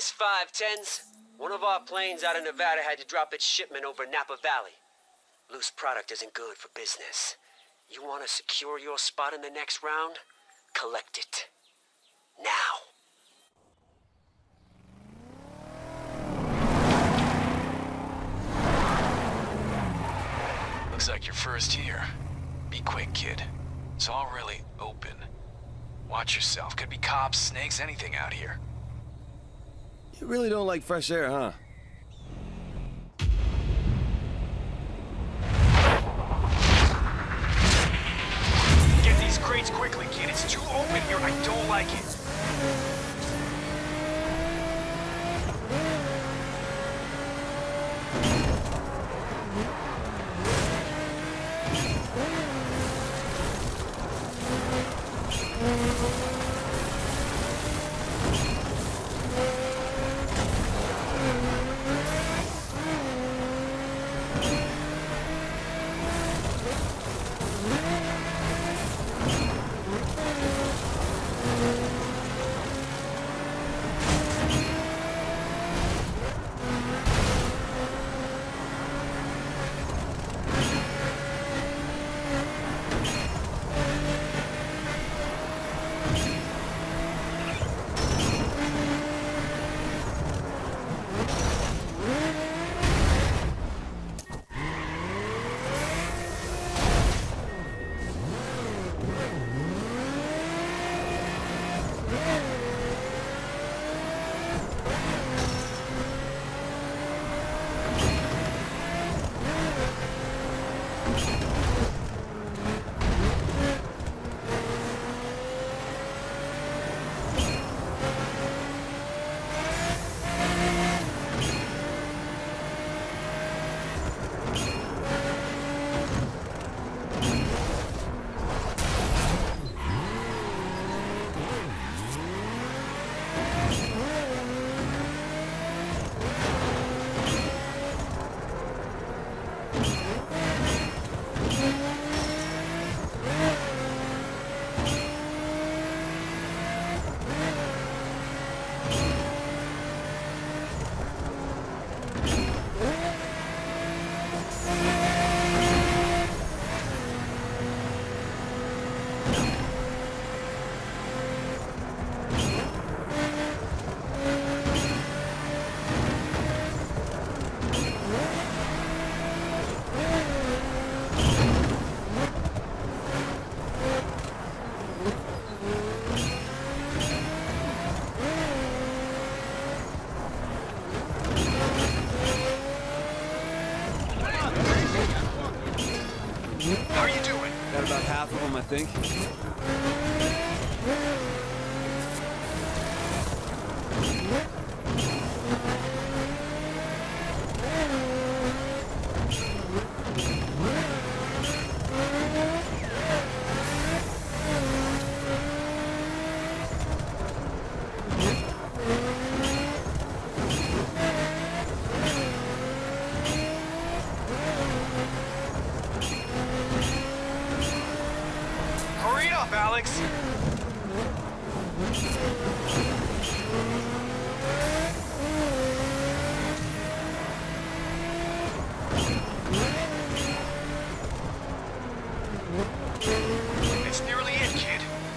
this, 510s. One of our planes out of Nevada had to drop its shipment over Napa Valley. Loose product isn't good for business. You want to secure your spot in the next round? Collect it. Now. Looks like you're first here. Be quick, kid. It's all really open. Watch yourself. Could be cops, snakes, anything out here. You really don't like fresh air, huh? Get these crates quickly, kid. It's too open here. I don't like it. How are you doing? Got about half of them, I think. Hurry up, Alex! It's nearly in, kid.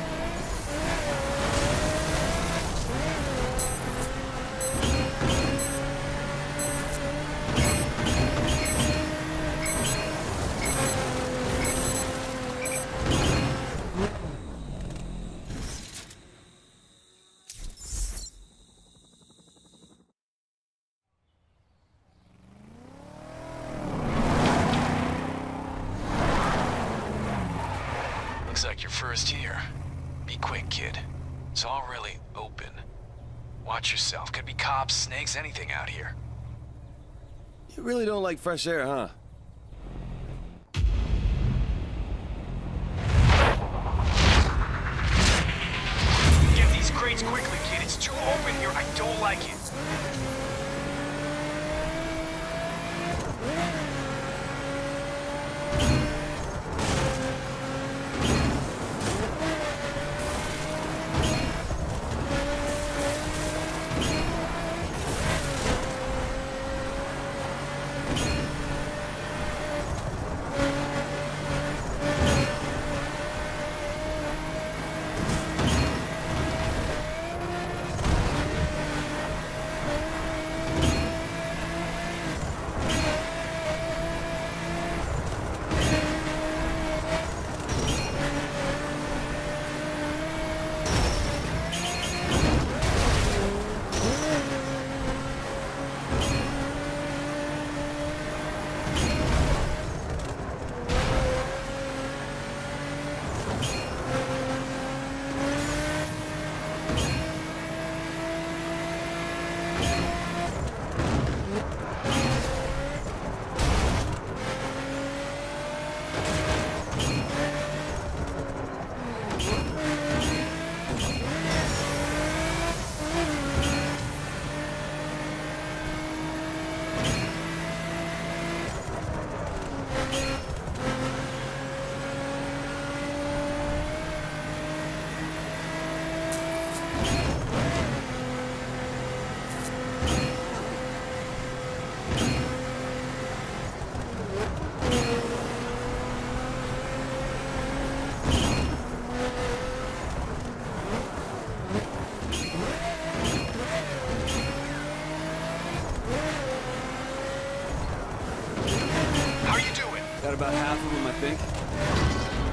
Looks like you're first here. Be quick, kid. It's all really open. Watch yourself. Could be cops, snakes, anything out here. You really don't like fresh air, huh? Get these crates quickly, kid. It's too open here. I don't like it. About half of them, I think.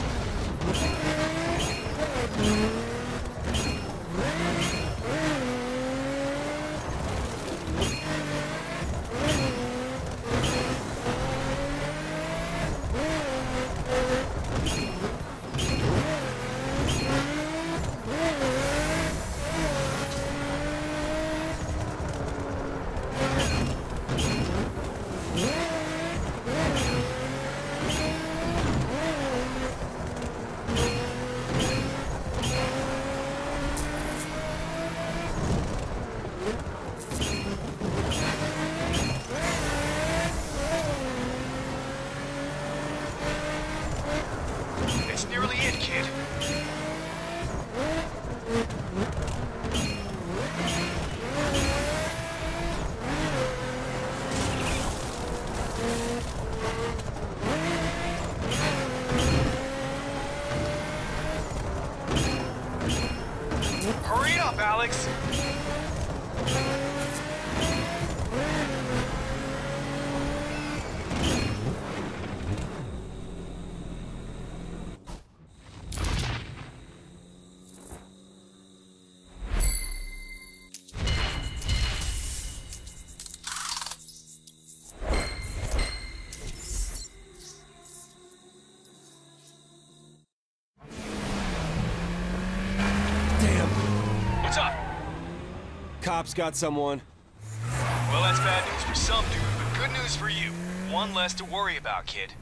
It's nearly it, kid. Hurry up, Alex! Damn. What's up? Cops got someone. Well, that's bad news for some dude, but good news for you. One less to worry about, kid.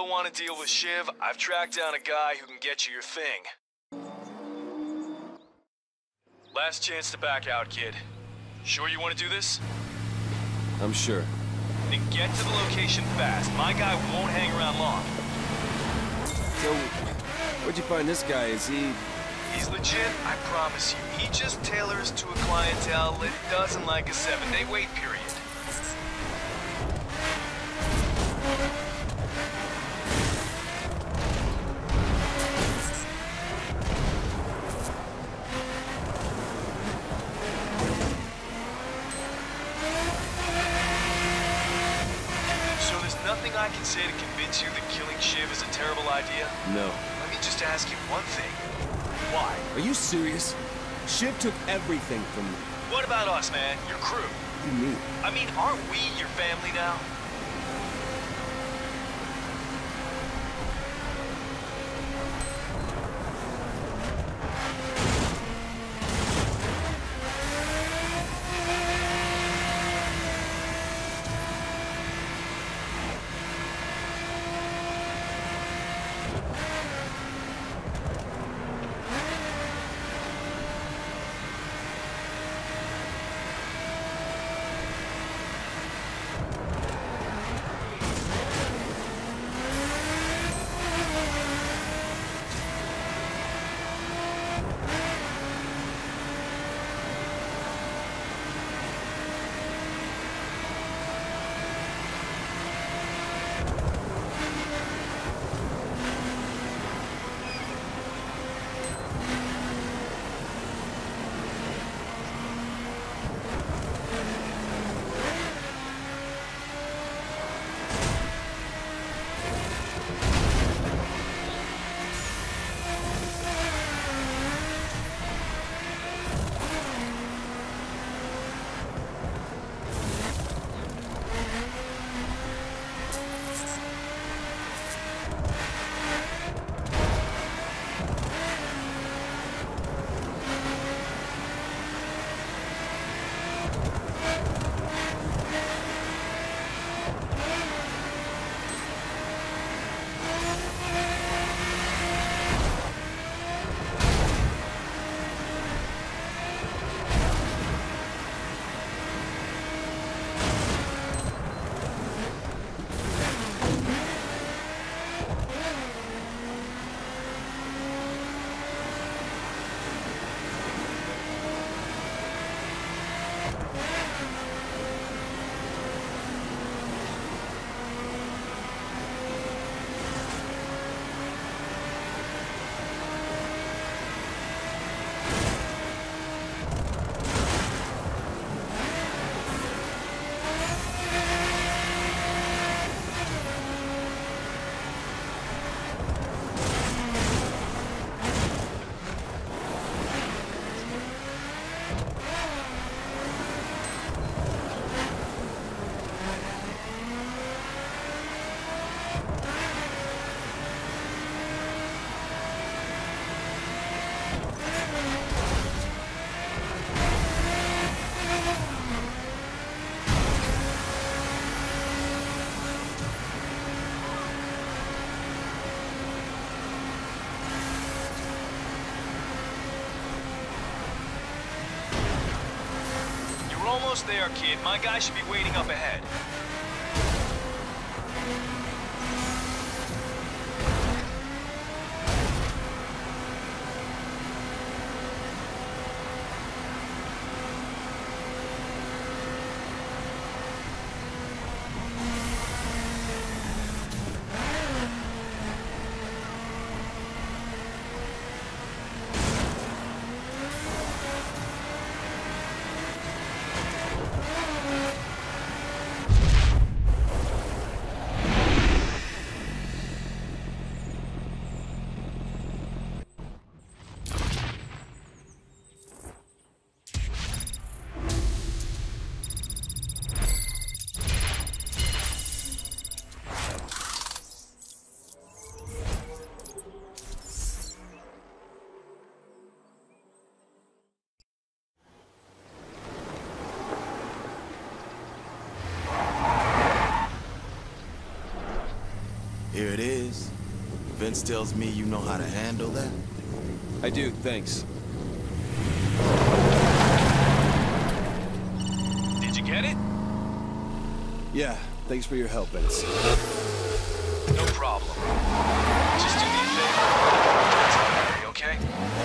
still want to deal with Shiv, I've tracked down a guy who can get you your thing. Last chance to back out, kid. Sure you want to do this? I'm sure. Then get to the location fast. My guy won't hang around long. So, where'd you find this guy? Is he... He's legit, I promise you. He just tailors to a clientele that doesn't like a 7-day wait period. So there's nothing I can say to convince you that killing Shiv is a terrible idea? No. Let me just ask you one thing. Why? Are you serious? Shiv took everything from me. What about us, man? Your crew? What do you mean? I mean, aren't we your family now? Almost there, kid. My guy should be waiting up ahead. sense tells me you know how to handle that. I do, thanks. Did you get it? Yeah, thanks for your help, Vince. No problem. Just do me a favor. Okay?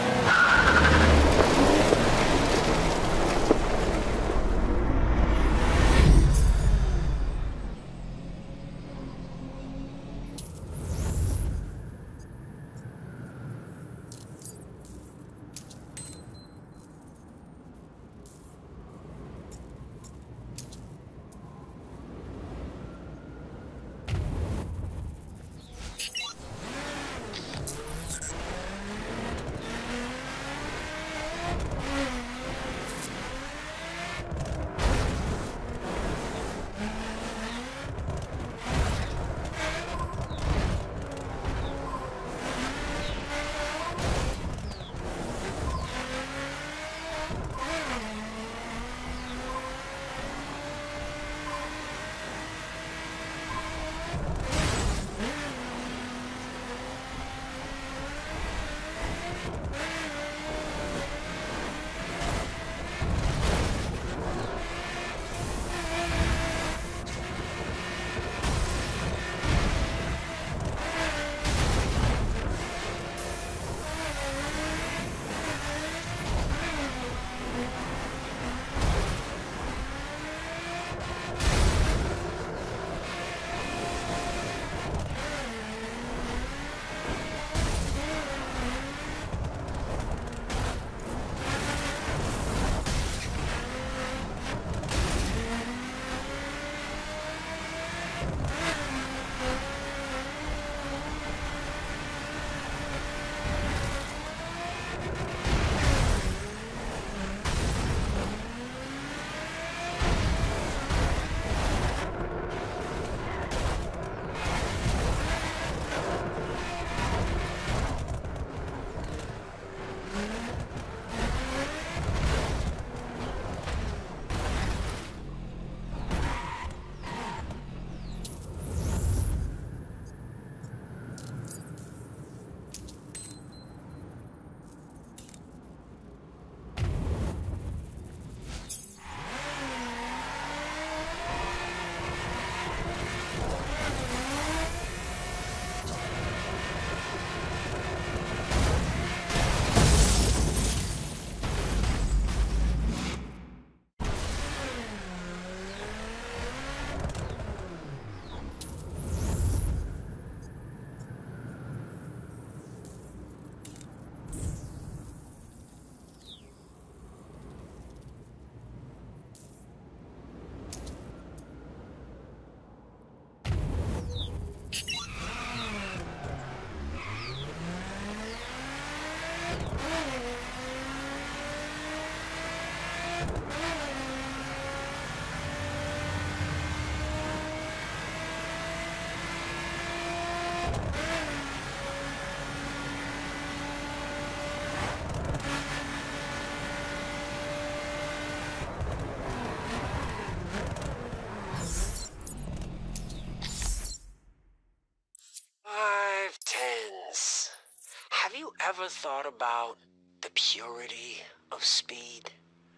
Ever thought about the purity of speed?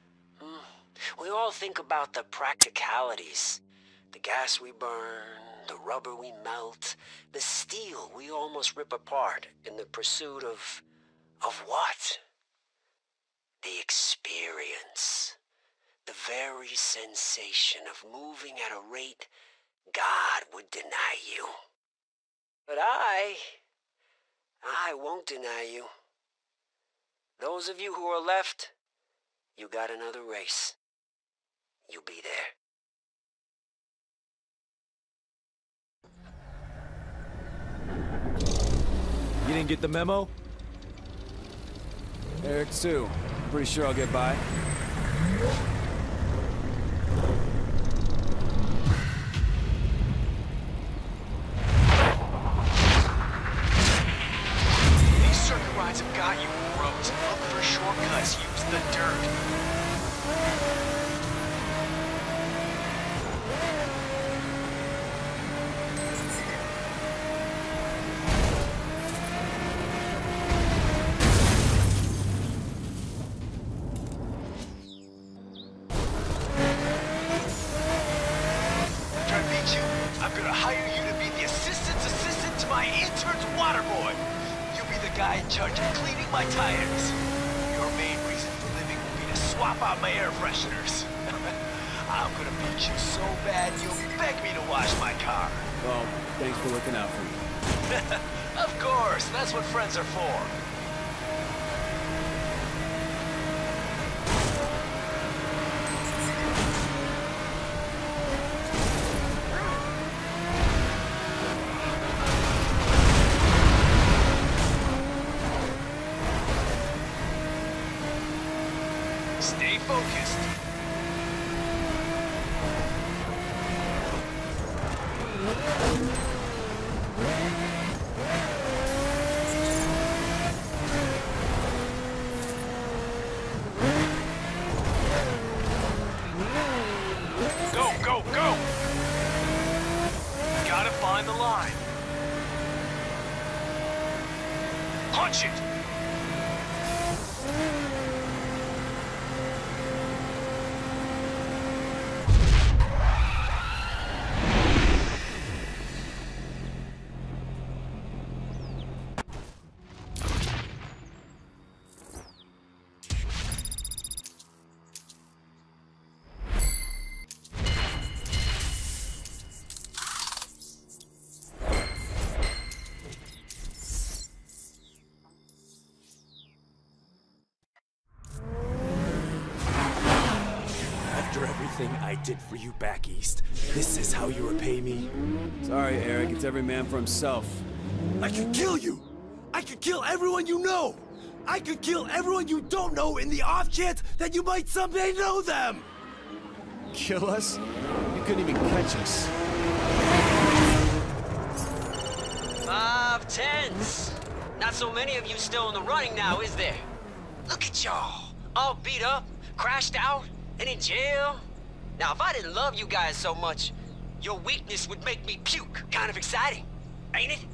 We all think about the practicalities. The gas we burn, the rubber we melt, the steel we almost rip apart in the pursuit of what? The experience. The very sensation of moving at a rate God would deny you. But I won't deny you. Those of you who are left, you got another race. You'll be there. You didn't get the memo? Eric too. Pretty sure I'll get by. These circuit rides have got you roads. Look for shortcuts. Use the dirt. guy in charge of cleaning my tires. Your main reason for living will be to swap out my air fresheners. I'm gonna beat you so bad you'll beg me to wash my car. Well, thanks for looking out for me. Of course, that's what friends are for. Stay focused. Go, go, go! Gotta find the line. Punch it! After everything I did for you back east, this is how you repay me? Sorry, Eric. It's every man for himself. I could kill you! I could kill everyone you know! I could kill everyone you don't know in the off chance that you might someday know them! Kill us? You couldn't even catch us. 5 tenths. Not so many of you still in the running now, is there? Look at y'all. All beat up, crashed out, and in jail. Now, if I didn't love you guys so much, your weakness would make me puke. Kind of exciting, ain't it?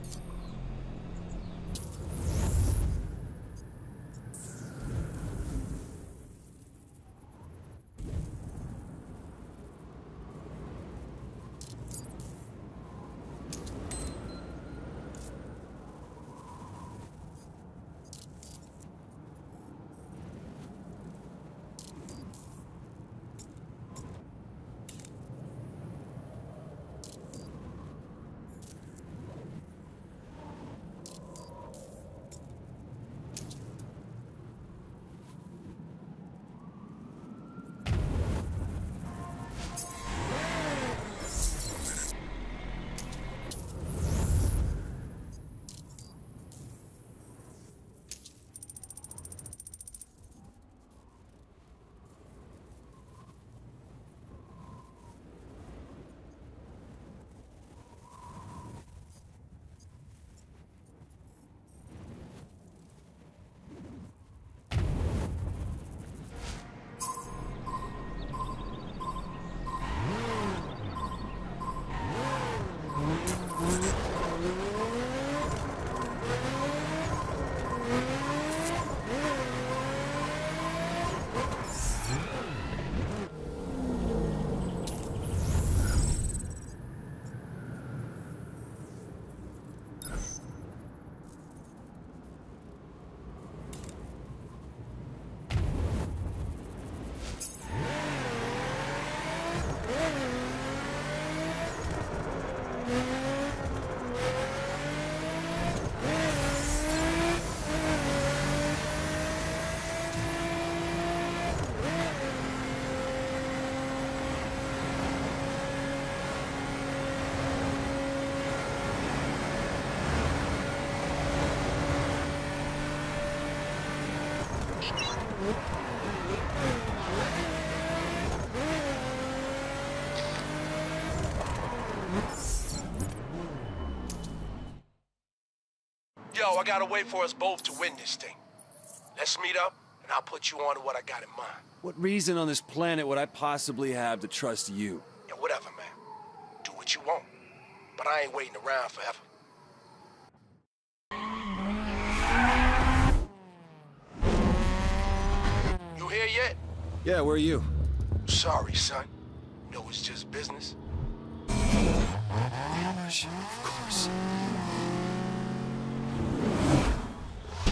Yo, I gotta wait for us both to win this thing. Let's meet up, and I'll put you on to what I got in mind. What reason on this planet would I possibly have to trust you? Yeah, whatever, man. Do what you want. But I ain't waiting around forever. You here yet? Yeah, where are you? Sorry, son. No, it's just business. Of course.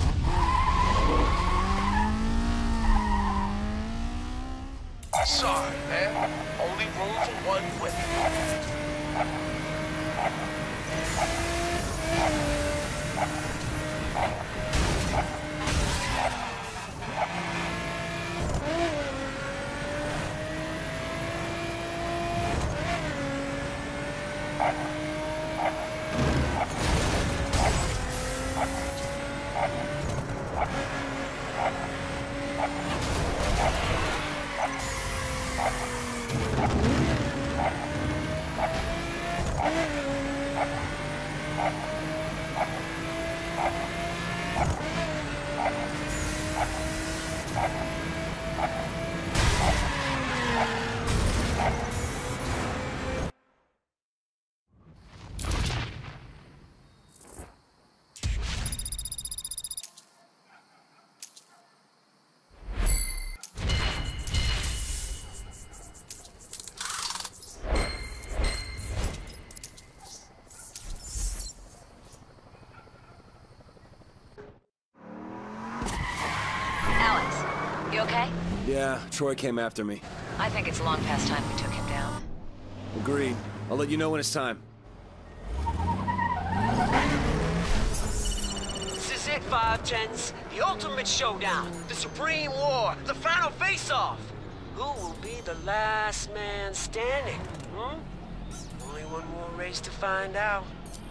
You okay? Yeah, Troy came after me. I think it's long past time we took him down. Agreed. I'll let you know when it's time. This is it, 510s. The ultimate showdown. The supreme war. The final face-off. Who will be the last man standing? Only one more race to find out.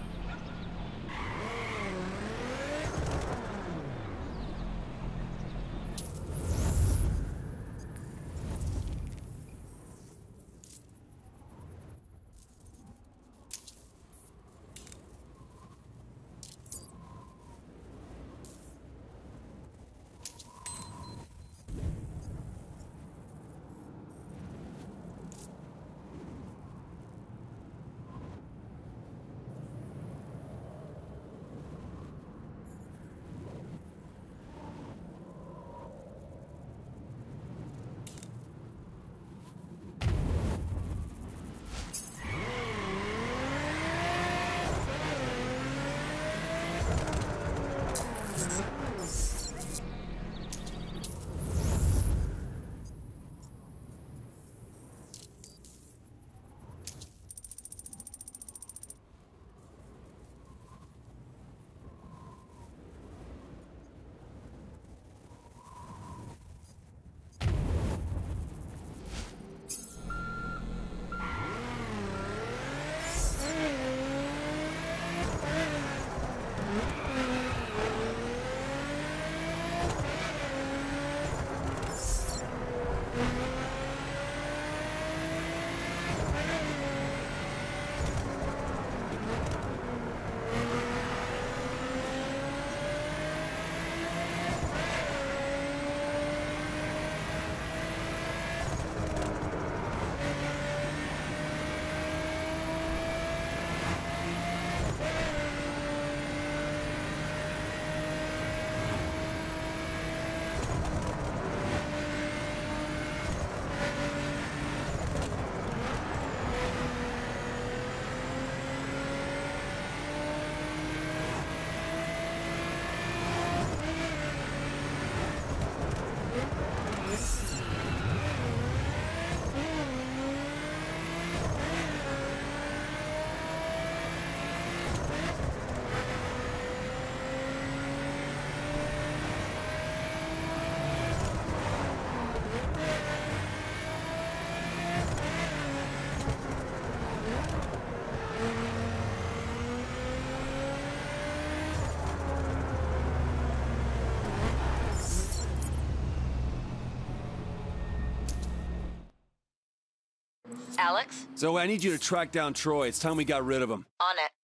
Alex? Zoe, I need you to track down Troy. It's time we got rid of him. On it.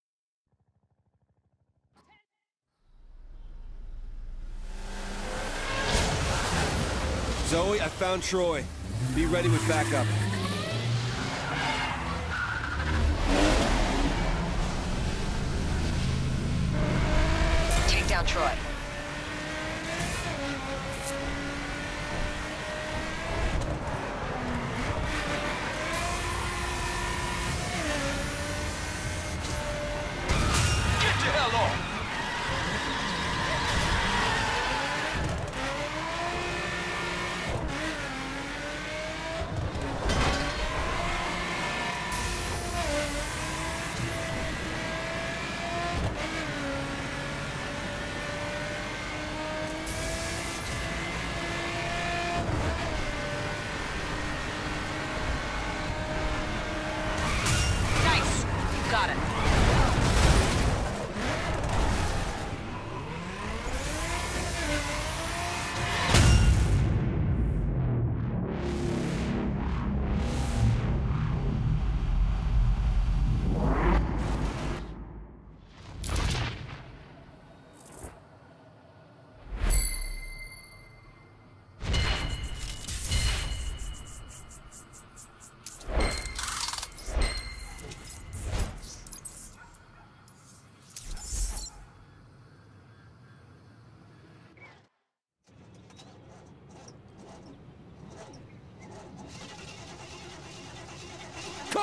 Zoe, I found Troy. Be ready with backup. Take down Troy.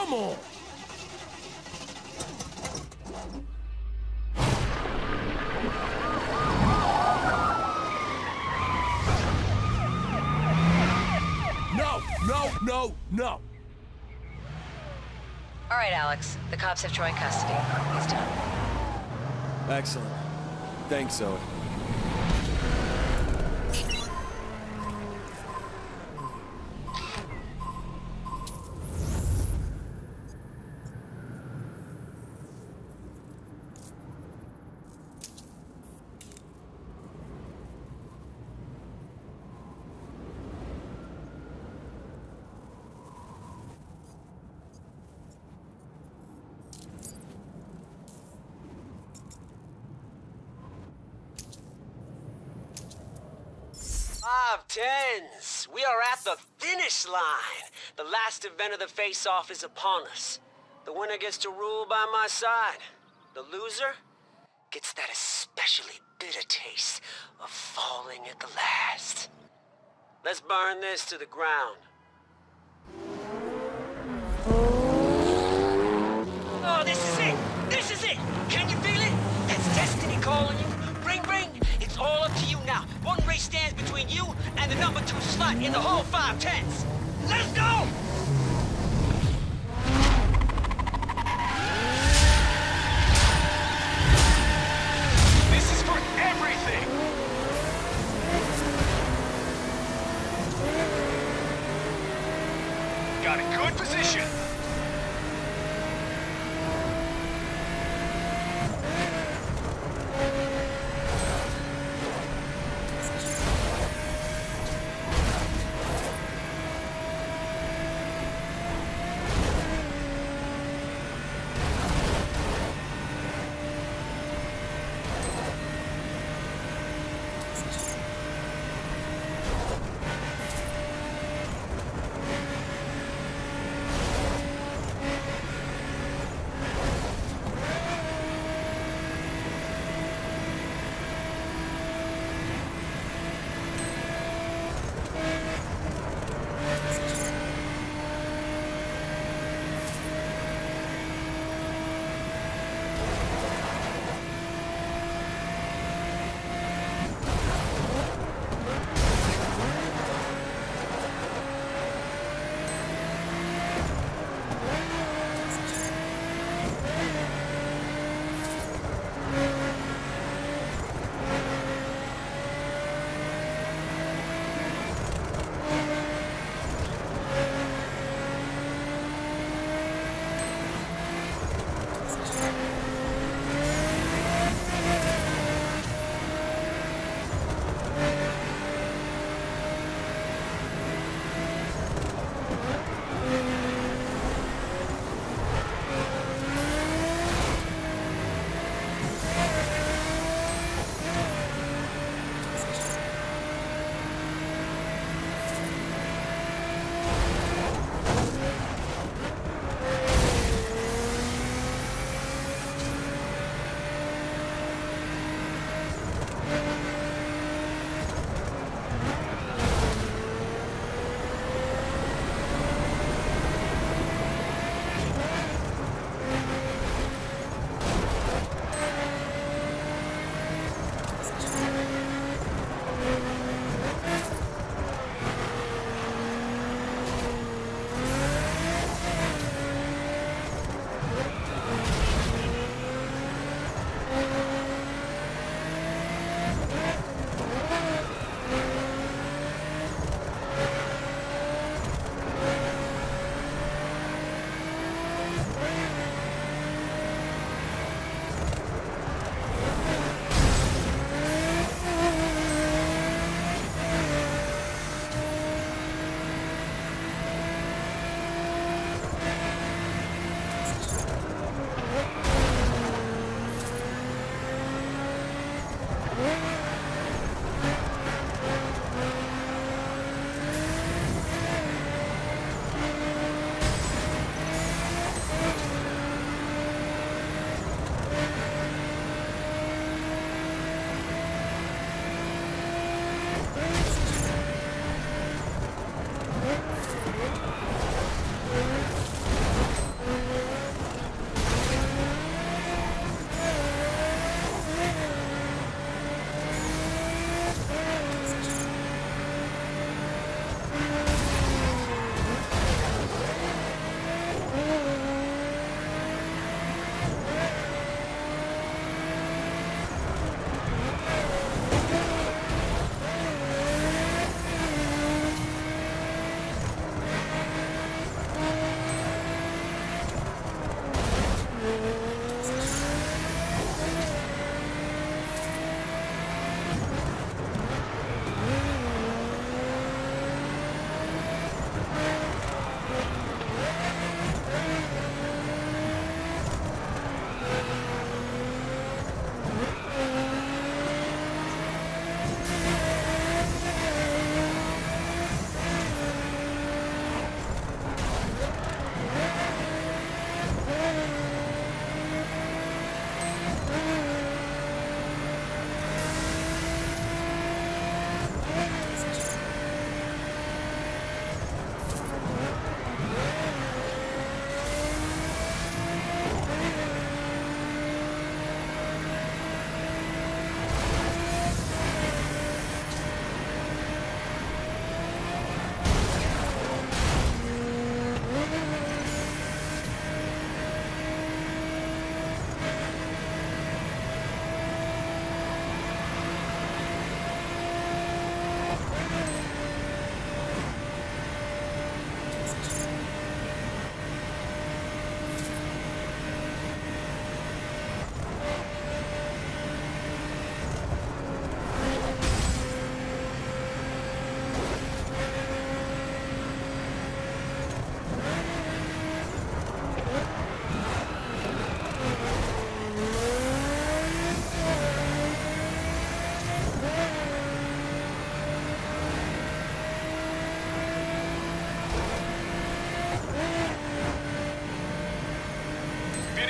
Come on! No, no, no, no! All right, Alex. The cops have Troy in custody. He's done. Excellent. Thanks, Zoe. Five tens. We are at the finish line. The last event of the face-off is upon us. The winner gets to rule by my side. The loser gets that especially bitter taste of falling at the last. Let's burn this to the ground. Oh, this is it! This is it! Can you feel it? That's destiny calling you. Ring, ring! It's all up to you now. One race stands between you and the number 2 slot in the whole 5-10s. Let's go! This is for everything! Got a good position.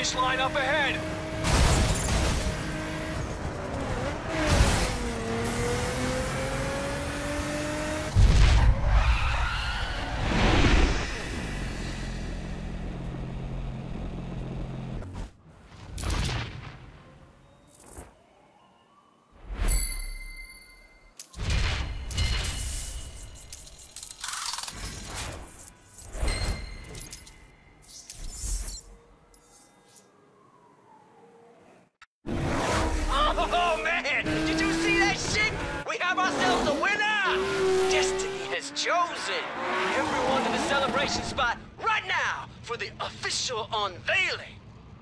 finish line up ahead! Oh, man! Did you see that shit? We have ourselves a winner! Destiny has chosen everyone to the celebration spot right now for the official unveiling.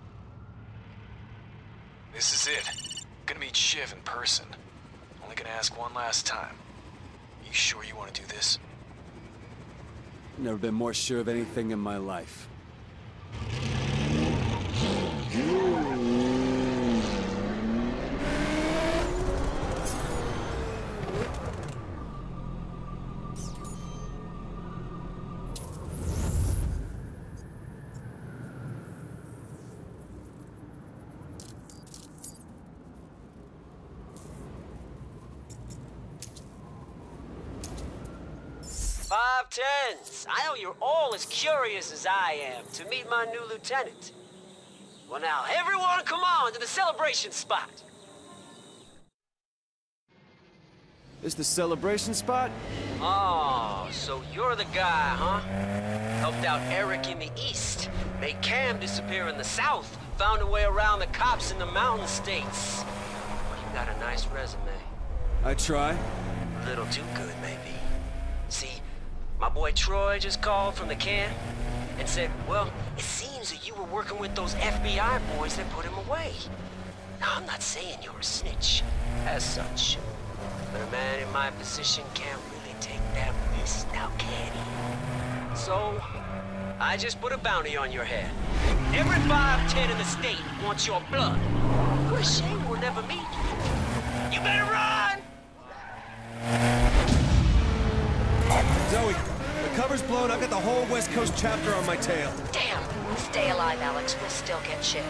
This is it. Gonna meet Shiv in person. Only gonna ask one last time. You sure you want to do this? Never been more sure of anything in my life. Five tens. I know you're all as curious as I am to meet my new lieutenant. Well now, everyone come on to the celebration spot. This the celebration spot? Oh, so you're the guy, huh? Helped out Eric in the east, made Cam disappear in the south, found a way around the cops in the mountain states. You got a nice resume. I try. A little too good, maybe. See, my boy Troy just called from the camp and said, well, it seems that you were working with those FBI boys that put him away. Now, I'm not saying you're a snitch, as such. But a man in my position can't really take that risk, now can he? So, I just put a bounty on your head. Every 5'10" in the state wants your blood. What a shame we'll never meet. You better run! Zoe, the cover's blown. I've got the whole West Coast chapter on my tail. Damn! Stay alive, Alex. We'll still get Shiv.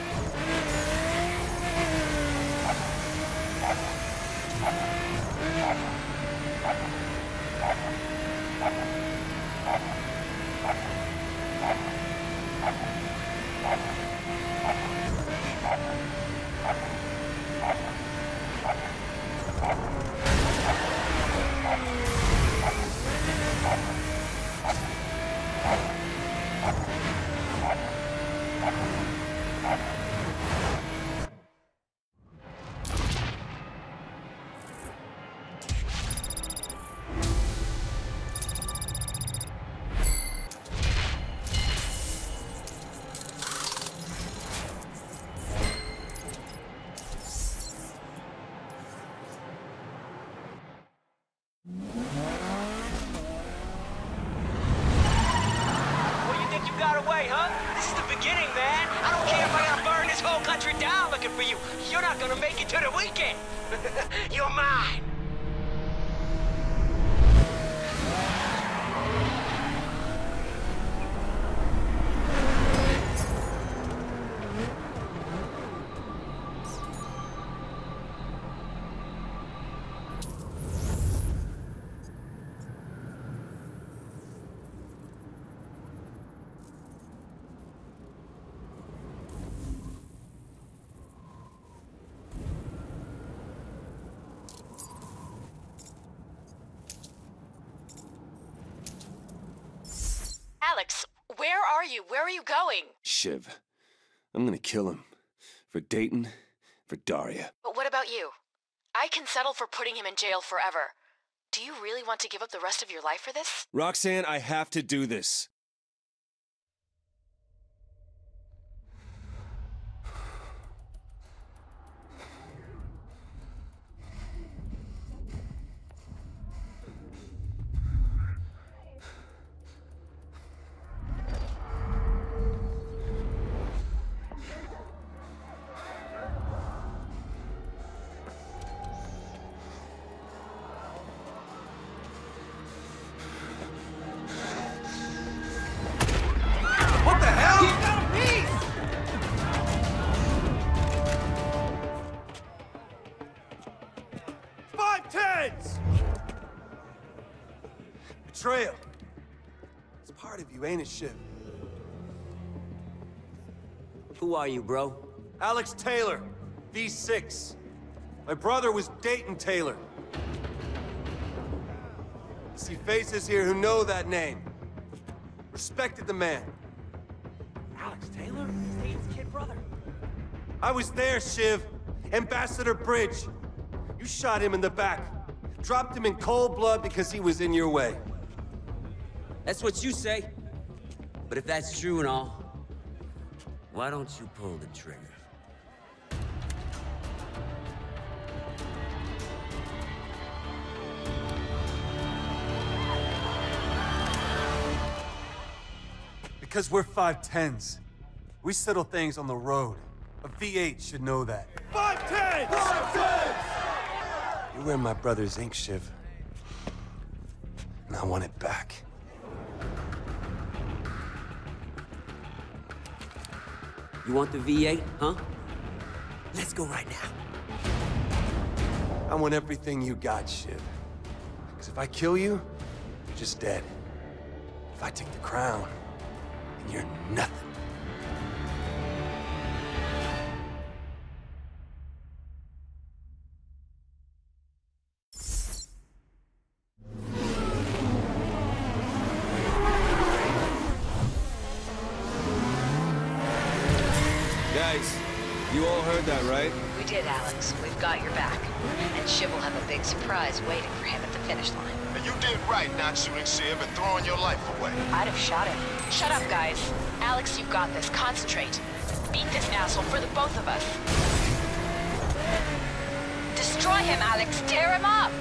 You're not gonna make it to the weekend. You're mine. Alex, where are you? Where are you going? Shiv. I'm gonna kill him. For Dayton, for Daria. But what about you? I can settle for putting him in jail forever. Do you really want to give up the rest of your life for this? Roxanne, I have to do this. 510s! Betrayal. It's part of you, ain't it, Shiv? Who are you, bro? Alex Taylor, V6. My brother was Dayton Taylor. See faces here who know that name. Respected the man. Alex Taylor? Dayton's kid brother. I was there, Shiv. Ambassador Bridge. You shot him in the back. Dropped him in cold blood because he was in your way. That's what you say. But if that's true and all, why don't you pull the trigger? Because we're 510s. We settle things on the road. A V8 should know that. 510s! 510s! You're in my brother's ink, Shiv. And I want it back. You want the V8, huh? Let's go right now. I want everything you got, Shiv. Because if I kill you, you're just dead. If I take the crown, then you're nothing. Guys, you all heard that, right? We did, Alex. We've got your back. And Shiv will have a big surprise waiting for him at the finish line. And you did right not shooting Shiv and throwing your life away. I'd have shot him. Shut up, guys. Alex, you got this. Concentrate. Beat this asshole for the both of us. Destroy him, Alex. Tear him up.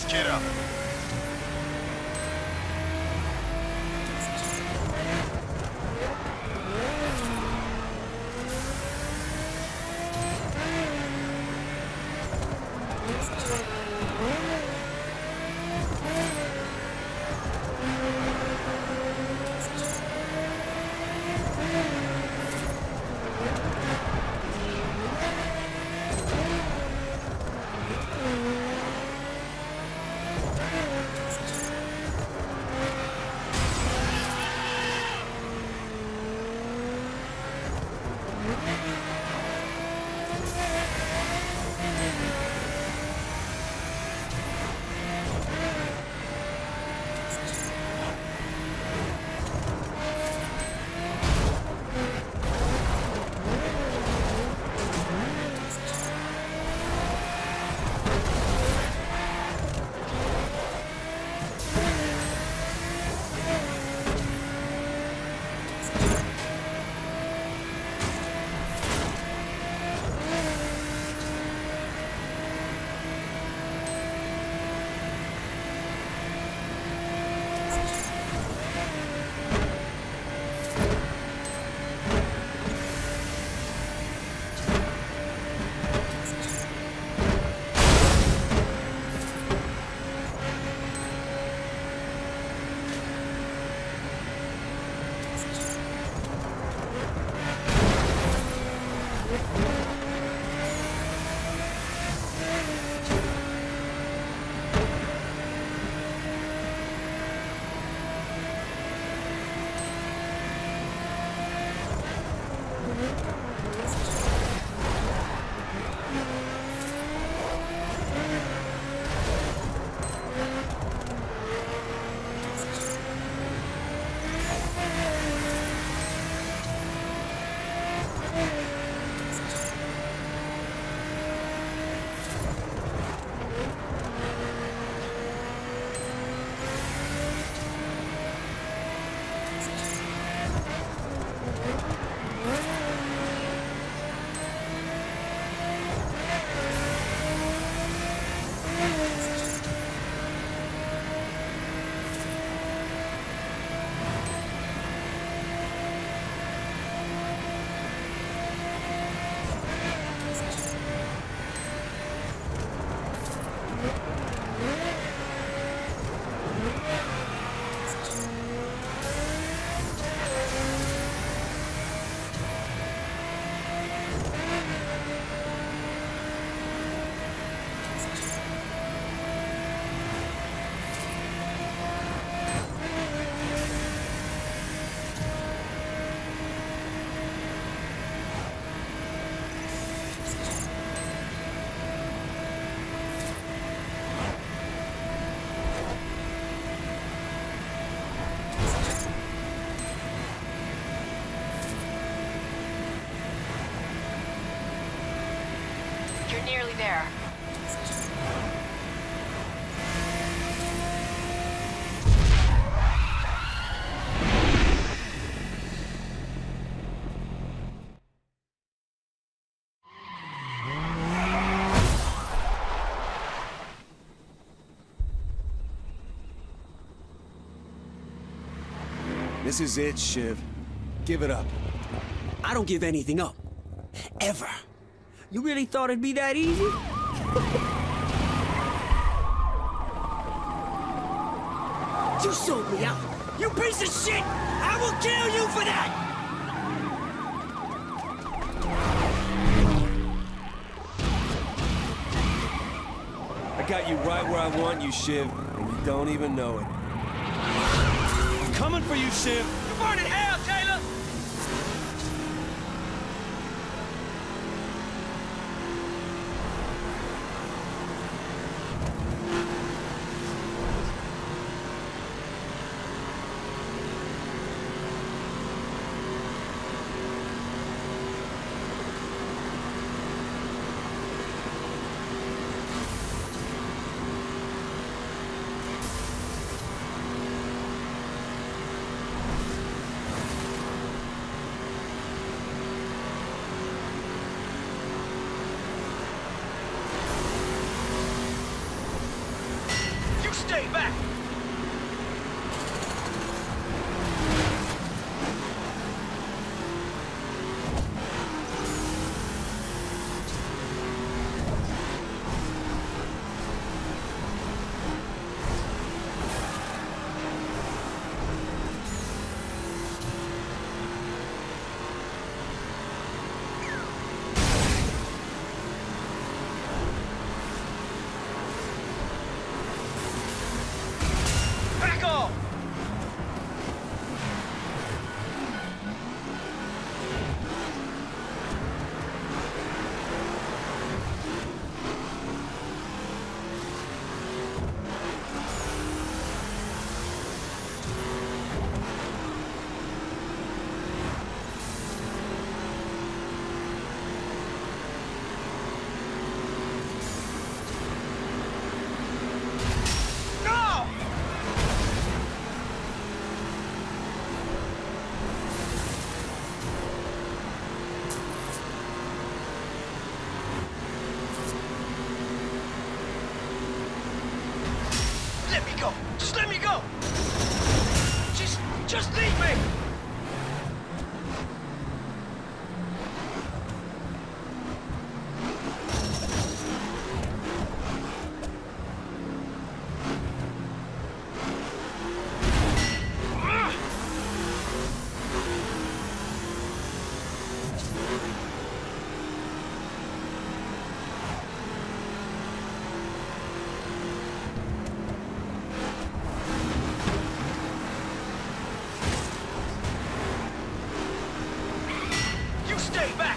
Get up. You're nearly there. This is it, Shiv. Give it up. I don't give anything up. Ever. You really thought it'd be that easy? You sold me out! You piece of shit! I will kill you for that! I got you right where I want you, Shiv, and you don't even know it. I'm coming for you, Shiv! You're burning hell, Taylor! back! Back off! No! Let me go! Just let me go! Just leave me! You stay back!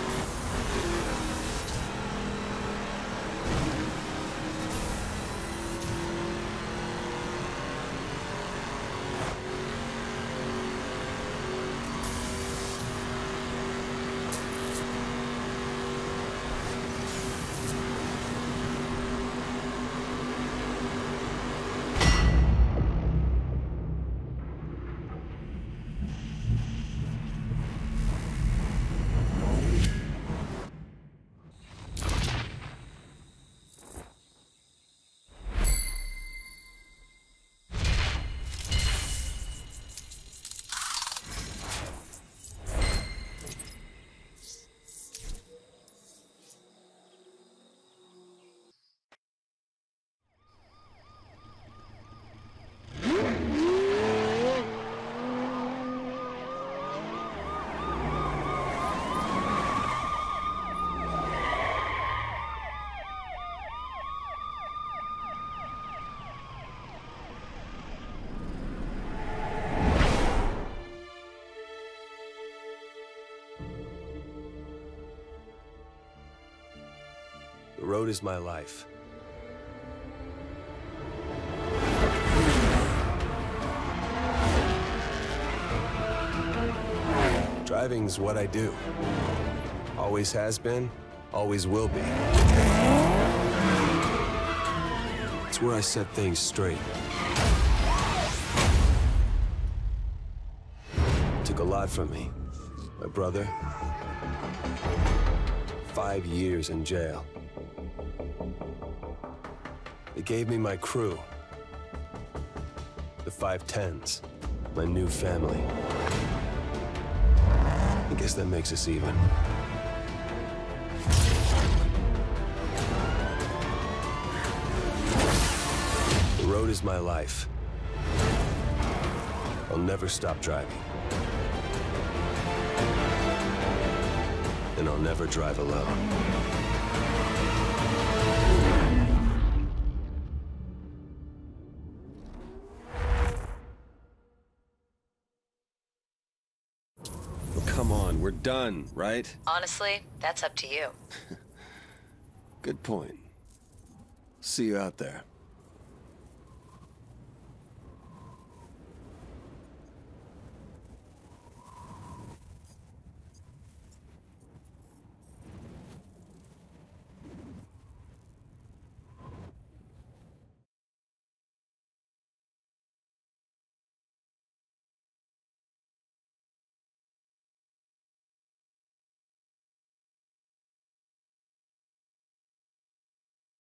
The road is my life. Driving's what I do. Always has been, always will be. It's where I set things straight. It took a lot from me. My brother, 5 years in jail. They gave me my crew, the 510s, my new family. I guess that makes us even. The road is my life. I'll never stop driving. And I'll never drive alone. Come on, we're done, right? Honestly, that's up to you. Good point. See you out there.